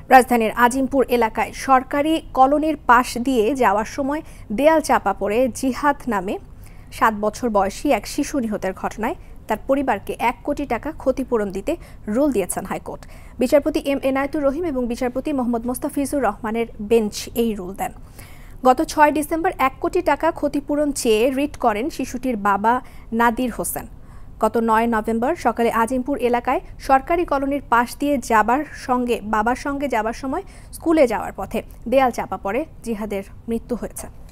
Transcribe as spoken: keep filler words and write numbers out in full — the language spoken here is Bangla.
রাজধানীর আজিমপুর এলাকায় সরকারি কলোনির পাশ দিয়ে যাওয়ার সময় দেয়াল চাপা পড়ে জিহাদ নামে সাত বছর বয়সী এক শিশু নিহতের ঘটনায় তার পরিবারকে এক কোটি টাকা ক্ষতিপূরণ দিতে রুল দিয়েছেন হাইকোর্ট। বিচারপতি এম এনায়েতুর রহিম এবং বিচারপতি মোহাম্মদ মোস্তাফিজুর রহমানের বেঞ্চ এই রুল দেন। গত ছয় ডিসেম্বর এক কোটি টাকা ক্ষতিপূরণ চেয়ে রিট করেন শিশুটির বাবা নাদির হোসেন। গত নয় নভেম্বর সকালে আজিমপুর এলাকায় সরকারি কলোনির পাশ দিয়ে যাবার সঙ্গে বাবার সঙ্গে যাবার সময় স্কুলে যাওয়ার পথে দেয়াল চাপা পড়ে জিহাদের মৃত্যু হয়েছে।